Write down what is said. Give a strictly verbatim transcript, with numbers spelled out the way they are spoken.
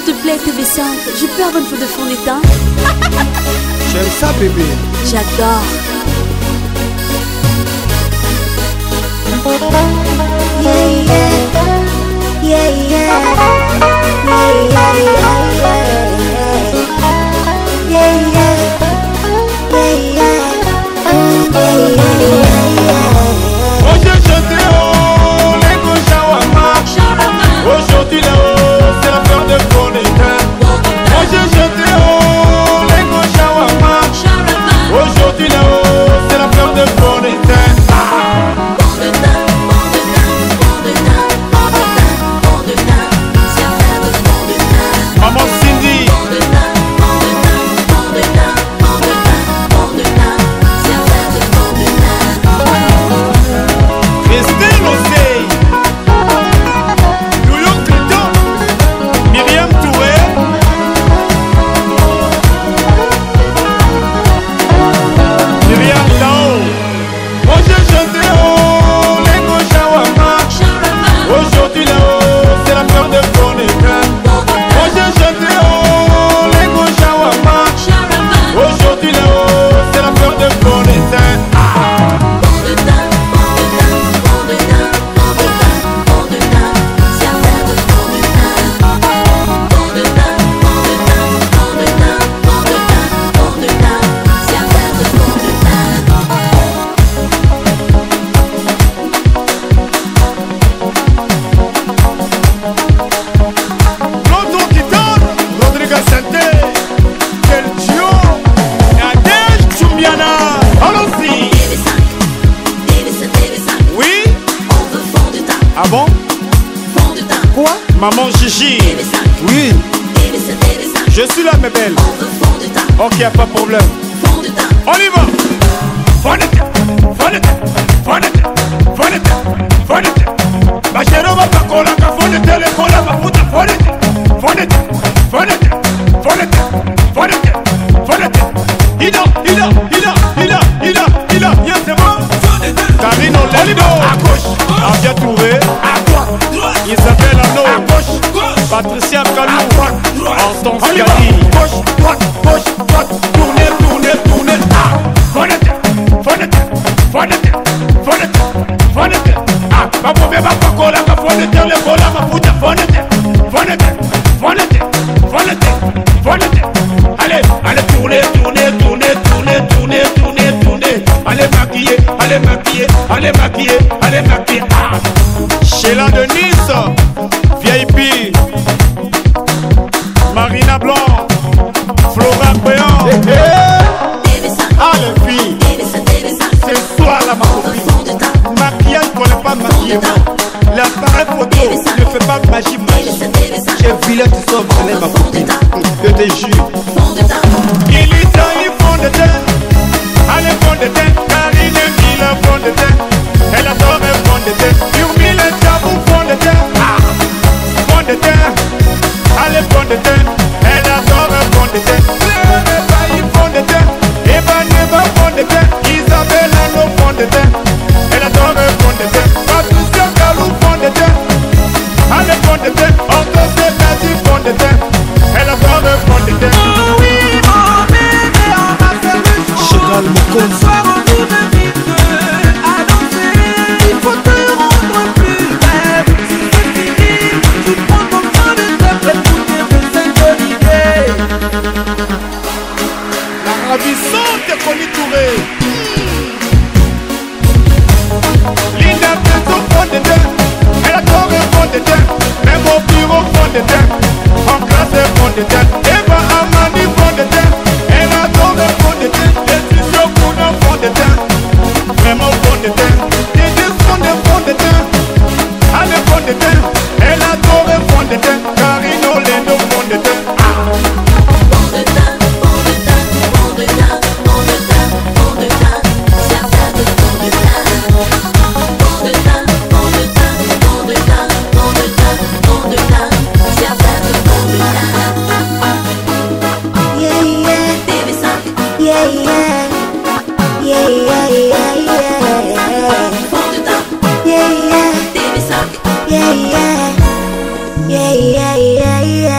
te plaît, T V cinq, je peux avoir une fois de fond d'éteint? J'aime ça, bébé. J'adore. Yeah, yeah, yeah, yeah, yeah, yeah, yeah, Hoje eu chantei o Lego Shawama. Aujourd'hui là-haut, c'est la fleur de Bonita. Hoje eu chantei o Lego Shawama. Aujourd'hui là-haut, c'est la fleur de Bonita. Maman Cindy. Christine Osei. Loulou Criton. Myriam Touré. Myriam Lao. Moi j'ai chanté au Lego Shawama. Aujourd'hui là-haut, c'est la fleur de Bonita. Moi j'ai chanté au Lego Shawama. Aujourd'hui là-haut, c'est la fleur de Bonita. L'autre qui donne, Rodrigo Santé, quel duo, Nadège Chumbiana, allons-y. Oui. Ah bon? Quoi? Maman Gigi. Oui. Je suis là, mes belles. Ok, y'a pas de problème. On y va. Fonete, fonete, fonete, fonete, fonete. Bachero va pa cola, ka fonete, le cola va puta, fonete, fonete, fonete, fonete, fonete, fonete. Ida, ida, ida, ida, ida, ida, bien c'est bon. Karine Olendo, à gauche, Ardia Touré, à droite, Isabelle Ano, à gauche, Patricia Kalou, Hortense Gali, gauche, droite, gauche, droite, tournez, tournez, tournez, ah, fonete, fonete, fonete, fonete, fonete, ah, ma pomme va pas coller, ma fonete, le cola, ma puta, fonete, fonete, fonete, fonete, fonete, allez, allez, tournez, tournez, tournez, tournez, tournez, tournez, tournez, allez maquiller, allez maquiller, allez maquiller, allez maquiller, ah, Sheila de Nice, V I P, Marina Blanc, Flora Péan, ah les filles, c'est toi là ma copine, maquillage qu'on n'est pas maquillé, l'appareil photo ne fait pas magie magie, j'ai vu là tu sors ma copine, je te jure. Il est dans les fonds de terre, allez fond de terre, Karine il a fond de terre, elle adore le fond de terre, Yumi le tabou fond de terre, ah, fond de terre, allez fond de terre, elle adore le fond de terre, le bailli fond de terre, Eva Neva fond de terre, Isabelle Ano fond de terre, elle adore le fond de terre, Patricia Kalou fond de terre, allez fond de terre, Hortense Gali fond de terre, elle adore le fond de terre. Cheval Mokon. Ce soir on nous invite à danser. Il faut te rendre plus belle. Si c'est fini, tu prends ton temps de table pour te synchroniser. La ravissante Connie Touré. Linda Benzo fond de terre, elle adore le fond de terre, même au bureau fond de terre, en classe fond de terre, Eva Amani fond de terre, elle adore le fond de terre, et tu sais qu'on a fond de terre, vraiment fond de terre, et des sons de fond de terre, allez fond de terre, elle adore le fond de terre, Karine Olendo fond de terre. yeah, yeah, yeah, yeah, yeah.